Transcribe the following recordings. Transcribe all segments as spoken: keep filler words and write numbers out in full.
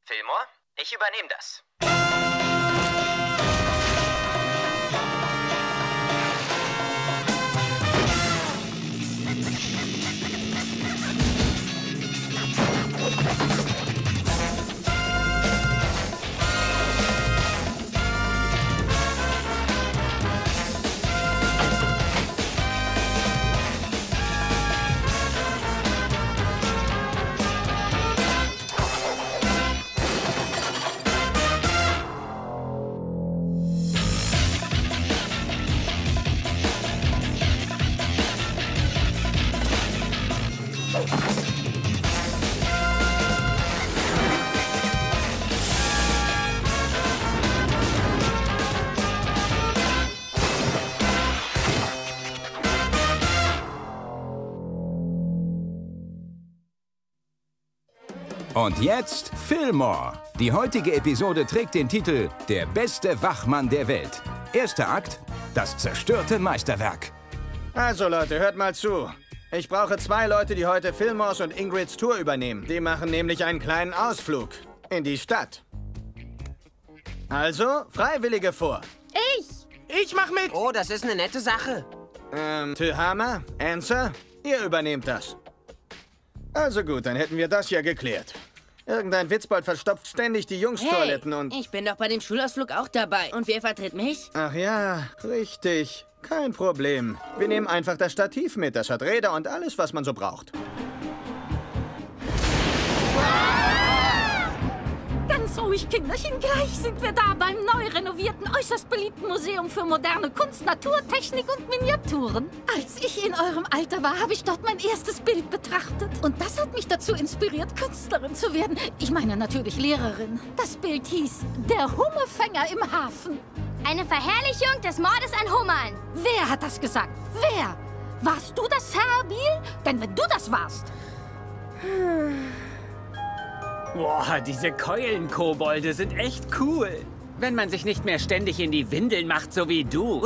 Fillmore, ich übernehme das. Und jetzt Fillmore. Die heutige Episode trägt den Titel Der beste Wachmann der Welt. Erster Akt, das zerstörte Meisterwerk. Also Leute, hört mal zu. Ich brauche zwei Leute, die heute Fillmores und Ingrids Tour übernehmen. Die machen nämlich einen kleinen Ausflug in die Stadt. Also, Freiwillige vor. Ich! Ich mach mit! Oh, das ist eine nette Sache. Ähm, Tillhammer, Answer, ihr übernehmt das. Also gut, dann hätten wir das ja geklärt. Irgendein Witzbold verstopft ständig die Jungstoiletten hey, und... ich bin doch bei dem Schulausflug auch dabei. Und wer vertritt mich? Ach ja, richtig. Kein Problem. Wir nehmen einfach das Stativ mit. Das hat Räder und alles, was man so braucht. Ganz ruhig, Kinderchen. Gleich sind wir da beim neu renovierten, äußerst beliebten Museum für moderne Kunst, Naturtechnik und Miniaturen. Als ich in eurem Alter war, habe ich dort mein erstes Bild betrachtet. Und das hat mich dazu inspiriert, Künstlerin zu werden. Ich meine natürlich Lehrerin. Das Bild hieß Der Hummerfänger im Hafen. Eine Verherrlichung des Mordes an Hummern. Wer hat das gesagt? Wer? Warst du das, Herr Biel? Denn wenn du das warst... Boah, diese Keulenkobolde sind echt cool. Wenn man sich nicht mehr ständig in die Windeln macht, so wie du.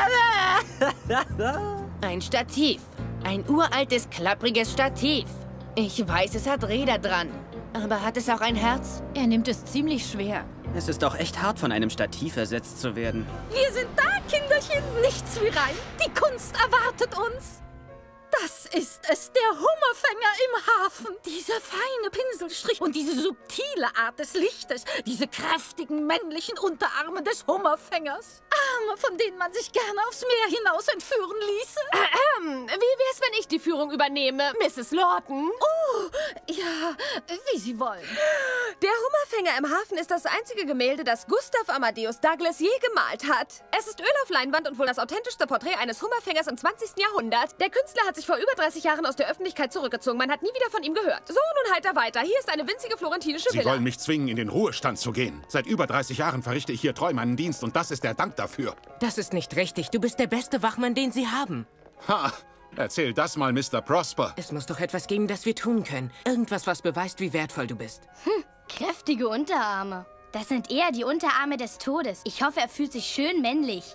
Ein Stativ. Ein uraltes, klappriges Stativ. Ich weiß, es hat Räder dran. Aber hat es auch ein Herz? Er nimmt es ziemlich schwer. Es ist doch echt hart, von einem Stativ ersetzt zu werden. Wir sind da, Kinderchen. Nichts wie rein. Die Kunst erwartet uns. Das ist es, der Hummerfänger im Hafen. Dieser feine Pinselstrich und diese subtile Art des Lichtes. Diese kräftigen männlichen Unterarme des Hummerfängers. Arme, von denen man sich gerne aufs Meer hinaus entführen ließe. Ähm, wie wär's, wenn ich die Führung übernehme, Misses Lawton? Oh, ja, wie Sie wollen. Der Hummerfänger im Hafen ist das einzige Gemälde, das Gustav Amadeus Douglas je gemalt hat. Es ist Öl auf Leinwand und wohl das authentischste Porträt eines Hummerfängers im zwanzigsten Jahrhundert. Der Künstler hat sich vor über dreißig Jahren aus der Öffentlichkeit zurückgezogen. Man hat nie wieder von ihm gehört. So, nun heiter weiter. Hier ist eine winzige florentinische Sie Villa. wollen mich zwingen, in den Ruhestand zu gehen. Seit über dreißig Jahren verrichte ich hier treu meinen Dienst und das ist der Dank dafür. Das ist nicht richtig. Du bist der beste Wachmann, den sie haben. Ha! Erzähl das mal, Mister Prosper. Es muss doch etwas geben, das wir tun können. Irgendwas, was beweist, wie wertvoll du bist. Hm, kräftige Unterarme. Das sind eher die Unterarme des Todes. Ich hoffe, er fühlt sich schön männlich.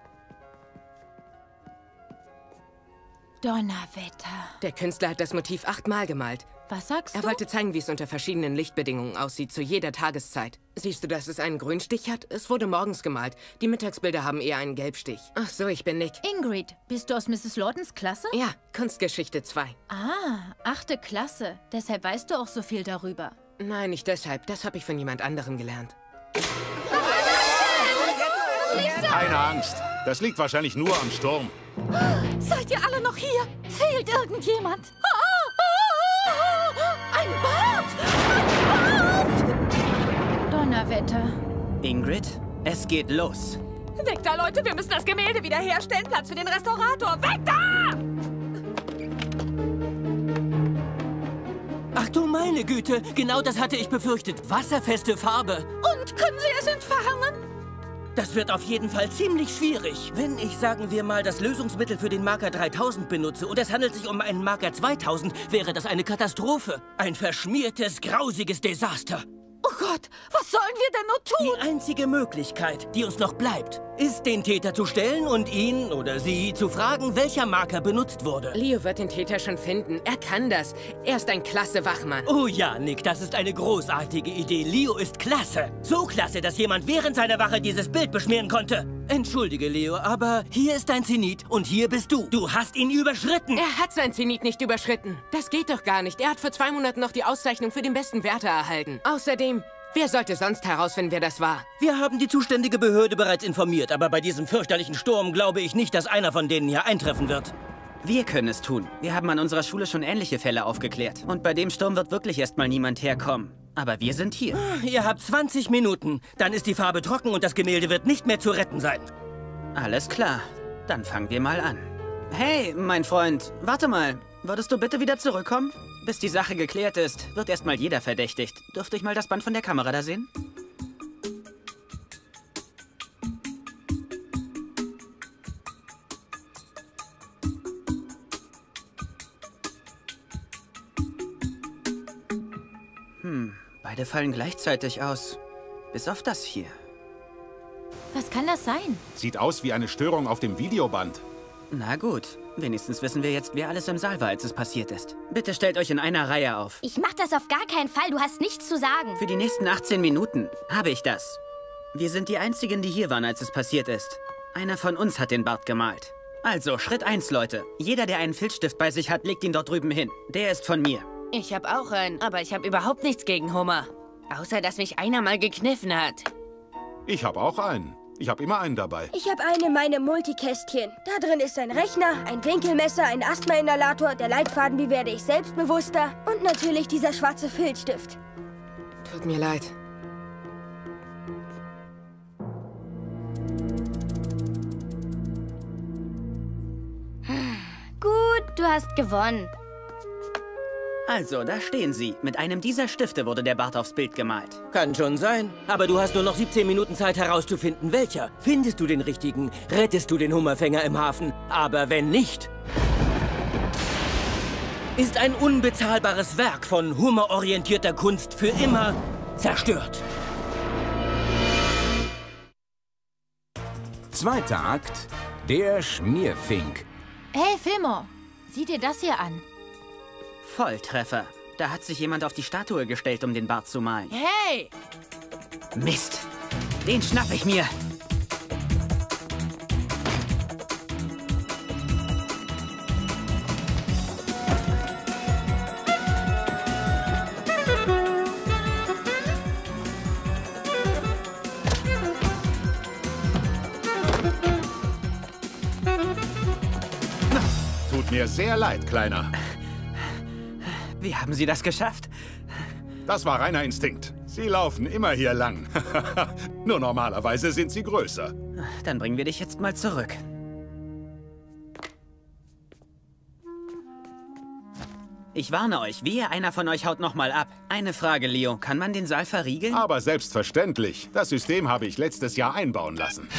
Donnerwetter. Der Künstler hat das Motiv achtmal gemalt. Was sagst du? Er wollte zeigen, wie es unter verschiedenen Lichtbedingungen aussieht, zu jeder Tageszeit. Siehst du, dass es einen Grünstich hat? Es wurde morgens gemalt. Die Mittagsbilder haben eher einen Gelbstich. Ach so, ich bin Nick. Ingrid, bist du aus Misses Lawtons Klasse? Ja, Kunstgeschichte zwei. Ah, achte Klasse. Deshalb weißt du auch so viel darüber. Nein, nicht deshalb. Das habe ich von jemand anderem gelernt. Keine Angst. Das liegt wahrscheinlich nur am Sturm. Seid ihr alle noch hier? Fehlt irgendjemand? Ein Bart! Ein Bart! Donnerwetter. Ingrid, es geht los. Weg da, Leute. Wir müssen das Gemälde wiederherstellen. Platz für den Restaurator. Weg da! Ach du meine Güte, genau das hatte ich befürchtet. Wasserfeste Farbe. Und können Sie es entfernen? Das wird auf jeden Fall ziemlich schwierig. Wenn ich, sagen wir mal, das Lösungsmittel für den Marker dreitausend benutze und es handelt sich um einen Marker zweitausend, wäre das eine Katastrophe. Ein verschmiertes, grausiges Desaster. Oh Gott! Gott, was sollen wir denn nur tun? Die einzige Möglichkeit, die uns noch bleibt, ist, den Täter zu stellen und ihn oder sie zu fragen, welcher Marker benutzt wurde. Leo wird den Täter schon finden. Er kann das. Er ist ein klasse Wachmann. Oh ja, Nick, das ist eine großartige Idee. Leo ist klasse. So klasse, dass jemand während seiner Wache dieses Bild beschmieren konnte. Entschuldige, Leo, aber hier ist dein Zenit und hier bist du. Du hast ihn überschritten. Er hat sein Zenit nicht überschritten. Das geht doch gar nicht. Er hat vor zwei Monaten noch die Auszeichnung für den besten Wärter erhalten. Außerdem, wer sollte sonst herausfinden, wer das war? Wir haben die zuständige Behörde bereits informiert, aber bei diesem fürchterlichen Sturm glaube ich nicht, dass einer von denen hier eintreffen wird. Wir können es tun. Wir haben an unserer Schule schon ähnliche Fälle aufgeklärt. Und bei dem Sturm wird wirklich erstmal niemand herkommen. Aber wir sind hier. Ihr habt zwanzig Minuten. Dann ist die Farbe trocken und das Gemälde wird nicht mehr zu retten sein. Alles klar. Dann fangen wir mal an. Hey, mein Freund, warte mal. Würdest du bitte wieder zurückkommen? Bis die Sache geklärt ist, wird erstmal jeder verdächtigt. Dürfte ich mal das Band von der Kamera da sehen? Hm, beide fallen gleichzeitig aus. Bis auf das hier. Was kann das sein? Sieht aus wie eine Störung auf dem Videoband. Na gut, wenigstens wissen wir jetzt, wer alles im Saal war, als es passiert ist. Bitte stellt euch in einer Reihe auf. Ich mach das auf gar keinen Fall, du hast nichts zu sagen. Für die nächsten achtzehn Minuten habe ich das. Wir sind die Einzigen, die hier waren, als es passiert ist. Einer von uns hat den Bart gemalt. Also, Schritt eins, Leute. Jeder, der einen Filzstift bei sich hat, legt ihn dort drüben hin. Der ist von mir. Ich habe auch einen, aber ich habe überhaupt nichts gegen Hummer. Außer, dass mich einer mal gekniffen hat. Ich habe auch einen. Ich habe immer einen dabei. Ich habe eine in meinem Multikästchen. Da drin ist ein Rechner, ein Winkelmesser, ein Asthma-Inhalator, der Leitfaden Wie werde ich selbstbewusster und natürlich dieser schwarze Filzstift. Tut mir leid. Gut, du hast gewonnen. Also, da stehen sie. Mit einem dieser Stifte wurde der Bart aufs Bild gemalt. Kann schon sein. Aber du hast nur noch siebzehn Minuten Zeit herauszufinden, welcher. Findest du den richtigen, rettest du den Hummerfänger im Hafen. Aber wenn nicht, ist ein unbezahlbares Werk von humororientierter Kunst für immer zerstört. Zweiter Akt, der Schmierfink. Hey, Fillmore, sieh dir das hier an. Volltreffer. Da hat sich jemand auf die Statue gestellt, um den Bart zu malen. Hey! Mist. Den schnapp ich mir. Tut mir sehr leid, Kleiner. Wie haben Sie das geschafft? Das war reiner Instinkt. Sie laufen immer hier lang. Nur normalerweise sind sie größer. Dann bringen wir dich jetzt mal zurück. Ich warne euch, wehe einer von euch haut noch mal ab. Eine Frage, Leo. Kann man den Saal verriegeln? Aber selbstverständlich. Das System habe ich letztes Jahr einbauen lassen.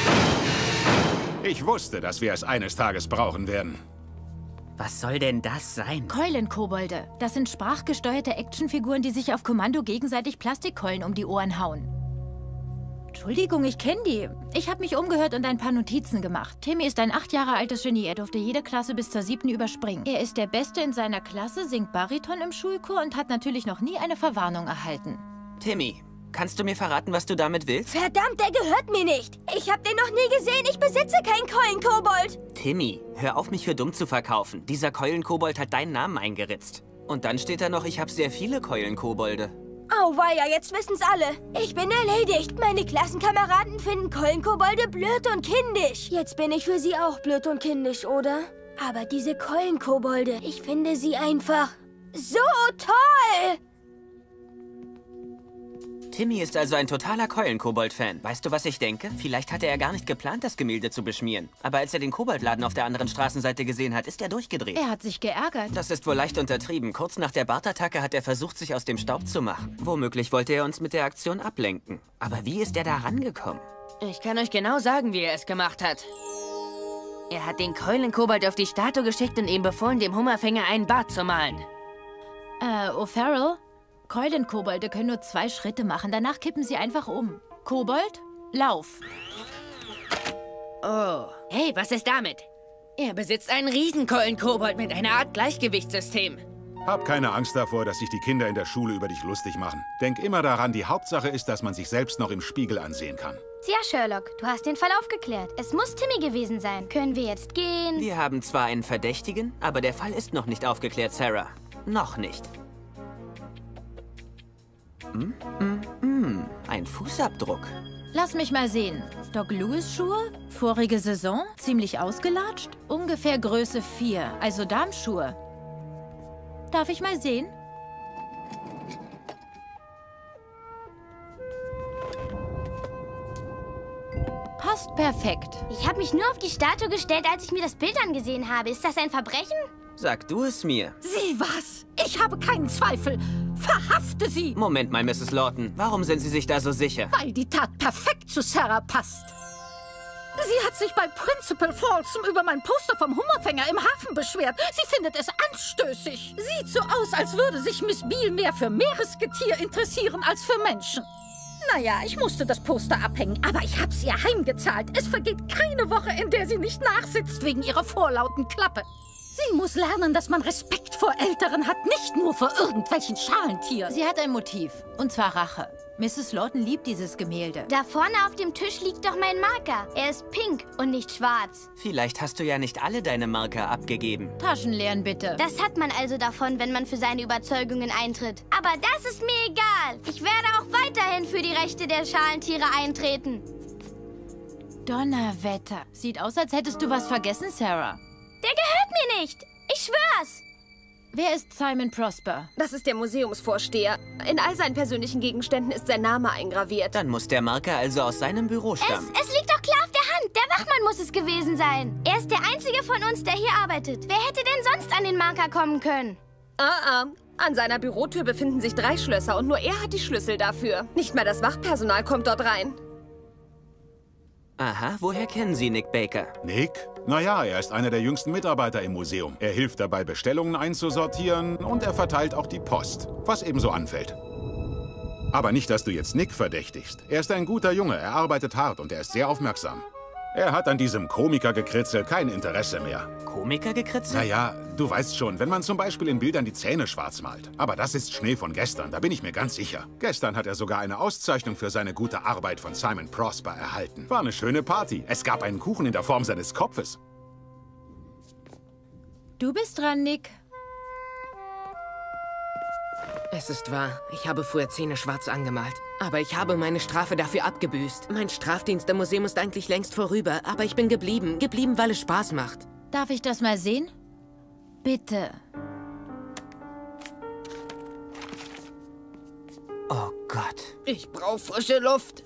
Ich wusste, dass wir es eines Tages brauchen werden. Was soll denn das sein? Keulenkobolde. Das sind sprachgesteuerte Actionfiguren, die sich auf Kommando gegenseitig Plastikkeulen um die Ohren hauen. Entschuldigung, ich kenne die. Ich habe mich umgehört und ein paar Notizen gemacht. Timmy ist ein acht Jahre altes Genie. Er durfte jede Klasse bis zur siebten überspringen. Er ist der Beste in seiner Klasse, singt Bariton im Schulchor und hat natürlich noch nie eine Verwarnung erhalten. Timmy, kannst du mir verraten, was du damit willst? Verdammt, der gehört mir nicht. Ich habe den noch nie gesehen. Ich besitze keinen Keulenkobold. Timmy, hör auf, mich für dumm zu verkaufen. Dieser Keulenkobold hat deinen Namen eingeritzt. Und dann steht da noch, ich habe sehr viele Keulenkobolde. Auweia, jetzt wissen's alle. Ich bin erledigt. Meine Klassenkameraden finden Keulenkobolde blöd und kindisch. Jetzt bin ich für sie auch blöd und kindisch, oder? Aber diese Keulenkobolde, ich finde sie einfach so toll. Timmy ist also ein totaler Keulenkobold-Fan. Weißt du, was ich denke? Vielleicht hatte er gar nicht geplant, das Gemälde zu beschmieren. Aber als er den Koboldladen auf der anderen Straßenseite gesehen hat, ist er durchgedreht. Er hat sich geärgert. Das ist wohl leicht untertrieben. Kurz nach der Bartattacke hat er versucht, sich aus dem Staub zu machen. Womöglich wollte er uns mit der Aktion ablenken. Aber wie ist er da rangekommen? Ich kann euch genau sagen, wie er es gemacht hat. Er hat den Keulenkobold auf die Statue geschickt und ihm befohlen, dem Hummerfänger einen Bart zu malen. Äh, O'Farrell? Keulenkobolde können nur zwei Schritte machen, danach kippen sie einfach um. Kobold, lauf. Oh, hey, was ist damit? Er besitzt einen Riesenkeulenkobold mit einer Art Gleichgewichtssystem. Hab keine Angst davor, dass sich die Kinder in der Schule über dich lustig machen. Denk immer daran, die Hauptsache ist, dass man sich selbst noch im Spiegel ansehen kann. Tja, Sherlock, du hast den Fall aufgeklärt. Es muss Timmy gewesen sein. Können wir jetzt gehen? Wir haben zwar einen Verdächtigen, aber der Fall ist noch nicht aufgeklärt, Sarah. Noch nicht. Hm, hm, hm. Ein Fußabdruck. Lass mich mal sehen. Doc Lewis Schuhe? Vorige Saison? Ziemlich ausgelatscht? Ungefähr Größe vier, also Darmschuhe. Darf ich mal sehen? Passt perfekt. Ich habe mich nur auf die Statue gestellt, als ich mir das Bild angesehen habe. Ist das ein Verbrechen? Sag du es mir. Sie was? Ich habe keinen Zweifel. Verhafte sie! Moment mal, Misses Lawton. Warum sind Sie sich da so sicher? Weil die Tat perfekt zu Sarah passt. Sie hat sich bei Principal Folsom über mein Poster vom Hummerfänger im Hafen beschwert. Sie findet es anstößig. Sieht so aus, als würde sich Miss Beale mehr für Meeresgetier interessieren als für Menschen. Naja, ich musste das Poster abhängen, aber ich hab's ihr heimgezahlt. Es vergeht keine Woche, in der sie nicht nachsitzt wegen ihrer vorlauten Klappe. Sie muss lernen, dass man Respekt vor Älteren hat, nicht nur vor irgendwelchen Schalentieren. Sie hat ein Motiv, und zwar Rache. Misses Lawton liebt dieses Gemälde. Da vorne auf dem Tisch liegt doch mein Marker. Er ist pink und nicht schwarz. Vielleicht hast du ja nicht alle deine Marker abgegeben. Taschen leeren, bitte. Das hat man also davon, wenn man für seine Überzeugungen eintritt. Aber das ist mir egal. Ich werde auch weiterhin für die Rechte der Schalentiere eintreten. Donnerwetter. Sieht aus, als hättest du was vergessen, Sarah. Der gehört mir nicht. Ich schwör's. Wer ist Simon Prosper? Das ist der Museumsvorsteher. In all seinen persönlichen Gegenständen ist sein Name eingraviert. Dann muss der Marker also aus seinem Büro stammen. Es, es liegt doch klar auf der Hand. Der Wachmann muss es gewesen sein. Er ist der Einzige von uns, der hier arbeitet. Wer hätte denn sonst an den Marker kommen können? Ah, ah. An seiner Bürotür befinden sich drei Schlösser und nur er hat die Schlüssel dafür. Nicht mal das Wachpersonal kommt dort rein. Aha, woher kennen Sie Nick Baker? Nick? Naja, er ist einer der jüngsten Mitarbeiter im Museum. Er hilft dabei, Bestellungen einzusortieren und er verteilt auch die Post, was ebenso anfällt. Aber nicht, dass du jetzt Nick verdächtigst. Er ist ein guter Junge, er arbeitet hart und er ist sehr aufmerksam. Er hat an diesem Komikergekritzel kein Interesse mehr. Komikergekritzel? Naja, du weißt schon, wenn man zum Beispiel in Bildern die Zähne schwarz malt. Aber das ist Schnee von gestern, da bin ich mir ganz sicher. Gestern hat er sogar eine Auszeichnung für seine gute Arbeit von Simon Prosper erhalten. War eine schöne Party. Es gab einen Kuchen in der Form seines Kopfes. Du bist dran, Nick. Es ist wahr, ich habe früher Zähne schwarz angemalt. Aber ich habe meine Strafe dafür abgebüßt. Mein Strafdienst im Museum ist eigentlich längst vorüber, aber ich bin geblieben. Geblieben, weil es Spaß macht. Darf ich das mal sehen? Bitte. Oh Gott. Ich brauche frische Luft.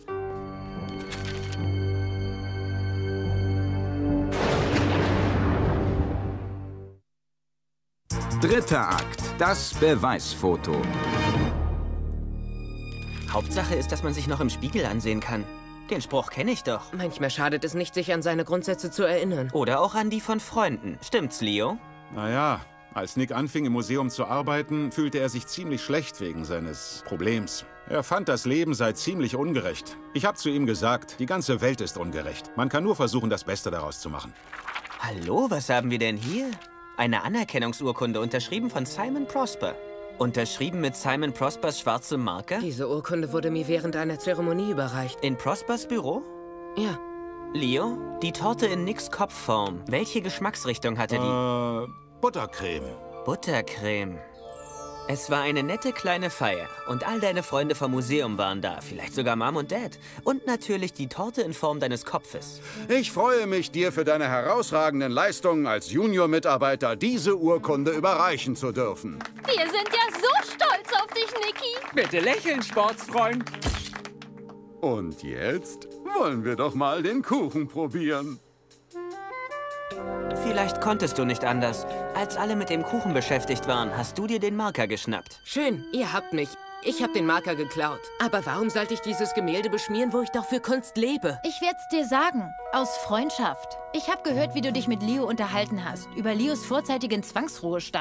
Dritter Akt, das Beweisfoto. Hauptsache ist, dass man sich noch im Spiegel ansehen kann. Den Spruch kenne ich doch. Manchmal schadet es nicht, sich an seine Grundsätze zu erinnern. Oder auch an die von Freunden. Stimmt's, Leo? Naja, als Nick anfing, im Museum zu arbeiten, fühlte er sich ziemlich schlecht wegen seines Problems. Er fand, das Leben sei ziemlich ungerecht. Ich habe zu ihm gesagt, die ganze Welt ist ungerecht. Man kann nur versuchen, das Beste daraus zu machen. Hallo, was haben wir denn hier? Eine Anerkennungsurkunde, unterschrieben von Simon Prosper. Unterschrieben mit Simon Prospers schwarzem Marker? Diese Urkunde wurde mir während einer Zeremonie überreicht. In Prospers Büro? Ja. Leo, die Torte in Nicks Kopfform. Welche Geschmacksrichtung hatte die? Äh, Buttercreme. Buttercreme. Es war eine nette kleine Feier. Und all deine Freunde vom Museum waren da. Vielleicht sogar Mom und Dad. Und natürlich die Torte in Form deines Kopfes. Ich freue mich, dir für deine herausragenden Leistungen als Junior-Mitarbeiter diese Urkunde überreichen zu dürfen. Wir sind ja so stolz auf dich, Nicky. Bitte lächeln, Sportsfreund. Und jetzt wollen wir doch mal den Kuchen probieren. Vielleicht konntest du nicht anders. Als alle mit dem Kuchen beschäftigt waren, hast du dir den Marker geschnappt. Schön, ihr habt mich. Ich habe den Marker geklaut. Aber warum sollte ich dieses Gemälde beschmieren, wo ich doch für Kunst lebe? Ich werd's dir sagen. Aus Freundschaft. Ich habe gehört, wie du dich mit Leo unterhalten hast. Über Leos vorzeitigen Zwangsruhestand.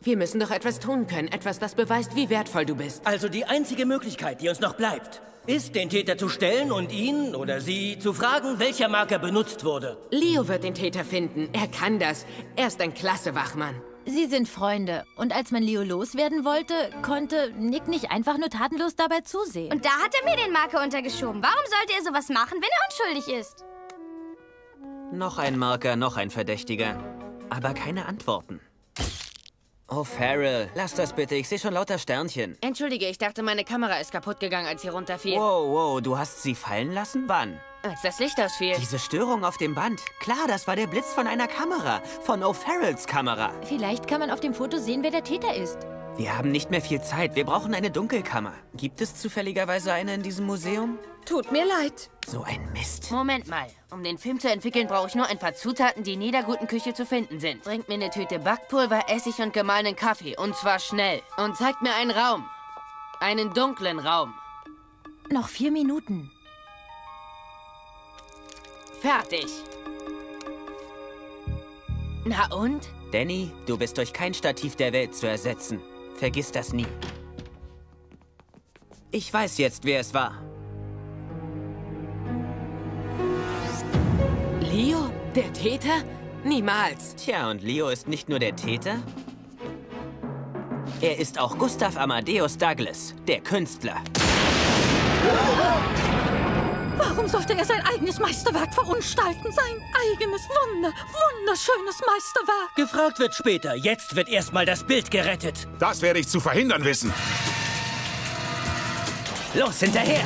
Wir müssen doch etwas tun können. Etwas, das beweist, wie wertvoll du bist. Also die einzige Möglichkeit, die uns noch bleibt, ist, den Täter zu stellen und ihn oder sie zu fragen, welcher Marker benutzt wurde. Leo wird den Täter finden. Er kann das. Er ist ein klasse Wachmann. Sie sind Freunde. Und als man Leo loswerden wollte, konnte Nick nicht einfach nur tatenlos dabei zusehen. Und da hat er mir den Marker untergeschoben. Warum sollte er sowas machen, wenn er unschuldig ist? Noch ein Marker, noch ein Verdächtiger. Aber keine Antworten. Oh, Farrell, lass das bitte. Ich sehe schon lauter Sternchen. Entschuldige, ich dachte, meine Kamera ist kaputt gegangen, als sie runterfiel. Wow, wow, du hast sie fallen lassen? Wann? Als das Licht ausfiel. Diese Störung auf dem Band. Klar, das war der Blitz von einer Kamera. Von O'Farrells Kamera. Vielleicht kann man auf dem Foto sehen, wer der Täter ist. Wir haben nicht mehr viel Zeit. Wir brauchen eine Dunkelkammer. Gibt es zufälligerweise eine in diesem Museum? Tut mir leid. So ein Mist. Moment mal. Um den Film zu entwickeln, brauche ich nur ein paar Zutaten, die in jeder guten Küche zu finden sind. Bringt mir eine Tüte Backpulver, Essig und gemahlenen Kaffee. Und zwar schnell. Und zeigt mir einen Raum. Einen dunklen Raum. Noch vier Minuten. Fertig. Na und? Danny, du bist durch kein Stativ der Welt zu ersetzen. Vergiss das nie. Ich weiß jetzt, wer es war. Leo? Der Täter? Niemals. Tja, und Leo ist nicht nur der Täter. Er ist auch Gustav Amadeus Douglas, der Künstler. Warum sollte er sein eigenes Meisterwerk verunstalten? Sein eigenes, wunder, wunderschönes Meisterwerk. Gefragt wird später. Jetzt wird erstmal das Bild gerettet. Das werde ich zu verhindern wissen. Los, hinterher!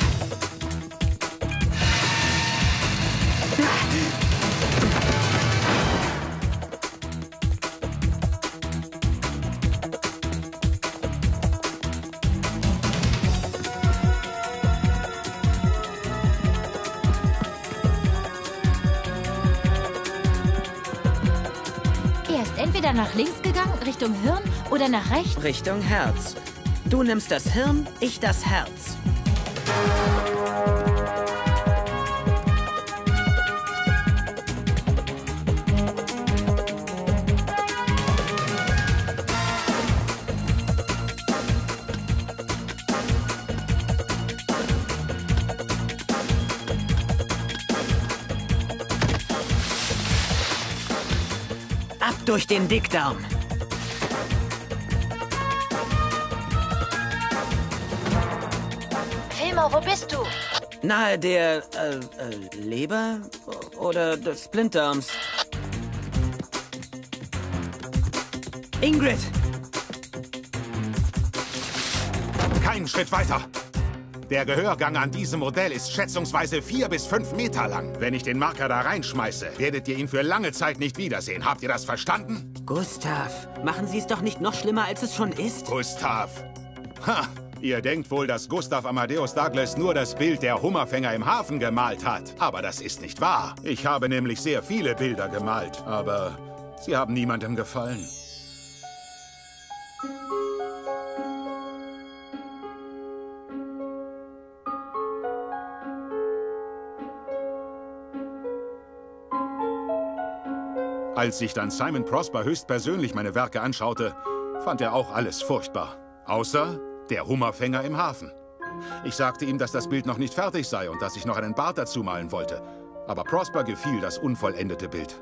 Er ist entweder nach links gegangen, Richtung Hirn, oder nach rechts. Richtung Herz. Du nimmst das Hirn, ich das Herz. Ab durch den Dickdarm. Fillmore, wo bist du? Nahe der, äh, äh, Leber oder des Blinddarms. Ingrid! Keinen Schritt weiter. Der Gehörgang an diesem Modell ist schätzungsweise vier bis fünf Meter lang. Wenn ich den Marker da reinschmeiße, werdet ihr ihn für lange Zeit nicht wiedersehen. Habt ihr das verstanden? Gustav, machen Sie es doch nicht noch schlimmer, als es schon ist. Gustav. Ha! Ihr denkt wohl, dass Gustav Amadeus Douglas nur das Bild der Hummerfänger im Hafen gemalt hat. Aber das ist nicht wahr. Ich habe nämlich sehr viele Bilder gemalt. Aber sie haben niemandem gefallen. Als sich dann Simon Prosper höchstpersönlich meine Werke anschaute, fand er auch alles furchtbar. Außer der Hummerfänger im Hafen. Ich sagte ihm, dass das Bild noch nicht fertig sei und dass ich noch einen Bart dazu malen wollte. Aber Prosper gefiel das unvollendete Bild.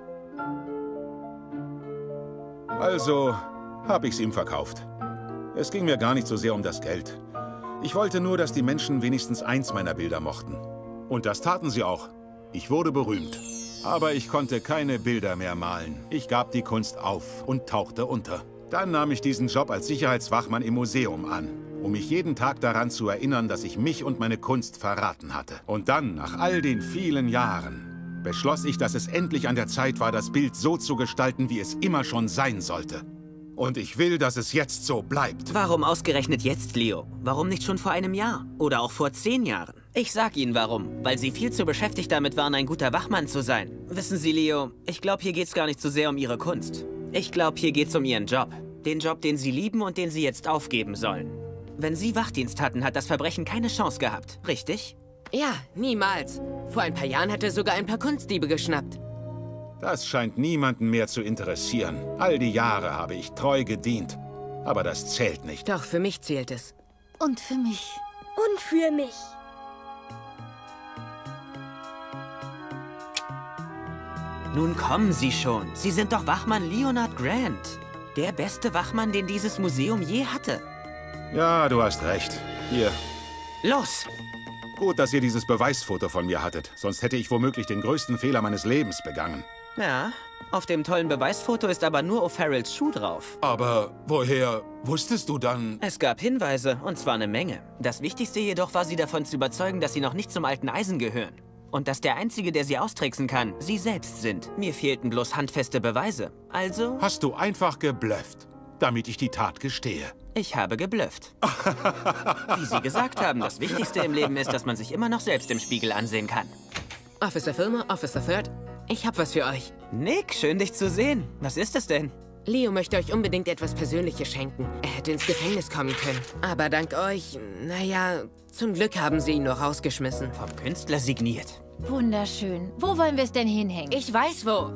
Also habe ich es ihm verkauft. Es ging mir gar nicht so sehr um das Geld. Ich wollte nur, dass die Menschen wenigstens eins meiner Bilder mochten. Und das taten sie auch. Ich wurde berühmt. Aber ich konnte keine Bilder mehr malen. Ich gab die Kunst auf und tauchte unter. Dann nahm ich diesen Job als Sicherheitswachmann im Museum an, um mich jeden Tag daran zu erinnern, dass ich mich und meine Kunst verraten hatte. Und dann, nach all den vielen Jahren, beschloss ich, dass es endlich an der Zeit war, das Bild so zu gestalten, wie es immer schon sein sollte. Und ich will, dass es jetzt so bleibt. Warum ausgerechnet jetzt, Leo? Warum nicht schon vor einem Jahr? Oder auch vor zehn Jahren? Ich sag Ihnen warum. Weil Sie viel zu beschäftigt damit waren, ein guter Wachmann zu sein. Wissen Sie, Leo, ich glaube, hier geht's gar nicht so sehr um Ihre Kunst. Ich glaube, hier geht's um Ihren Job. Den Job, den Sie lieben und den Sie jetzt aufgeben sollen. Wenn Sie Wachdienst hatten, hat das Verbrechen keine Chance gehabt. Richtig? Ja, niemals. Vor ein paar Jahren hat er sogar ein paar Kunstdiebe geschnappt. Das scheint niemanden mehr zu interessieren. All die Jahre habe ich treu gedient. Aber das zählt nicht. Doch, für mich zählt es. Und für mich. Und für mich. Nun kommen Sie schon. Sie sind doch Wachmann Leonard Grant. Der beste Wachmann, den dieses Museum je hatte. Ja, du hast recht. Hier. Los! Gut, dass ihr dieses Beweisfoto von mir hattet. Sonst hätte ich womöglich den größten Fehler meines Lebens begangen. Ja, auf dem tollen Beweisfoto ist aber nur O'Farrells Schuh drauf. Aber woher wusstest du dann? Es gab Hinweise, und zwar eine Menge. Das Wichtigste jedoch war, sie davon zu überzeugen, dass sie noch nicht zum alten Eisen gehören. Und dass der Einzige, der sie austricksen kann, sie selbst sind. Mir fehlten bloß handfeste Beweise. Also... Hast du einfach geblufft, damit ich die Tat gestehe? Ich habe geblufft. Wie Sie gesagt haben, das Wichtigste im Leben ist, dass man sich immer noch selbst im Spiegel ansehen kann. Officer Filmer, Officer Third, ich hab was für euch. Nick, schön dich zu sehen. Was ist es denn? Leo möchte euch unbedingt etwas Persönliches schenken. Er hätte ins Gefängnis kommen können. Aber dank euch, naja, zum Glück haben sie ihn nur rausgeschmissen. Vom Künstler signiert. Wunderschön. Wo wollen wir es denn hinhängen? Ich weiß wo.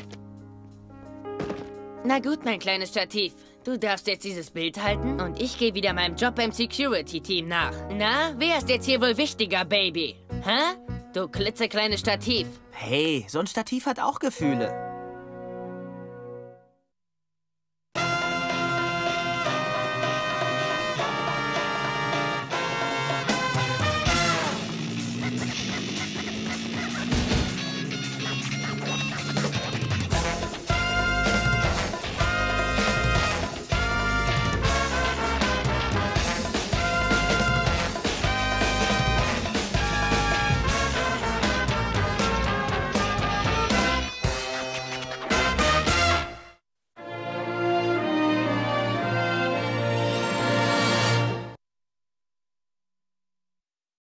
Na gut, mein kleines Stativ. Du darfst jetzt dieses Bild halten und ich gehe wieder meinem Job beim Security-Team nach. Na, wer ist jetzt hier wohl wichtiger, Baby? Hä? Du klitzekleines Stativ. Hey, so ein Stativ hat auch Gefühle.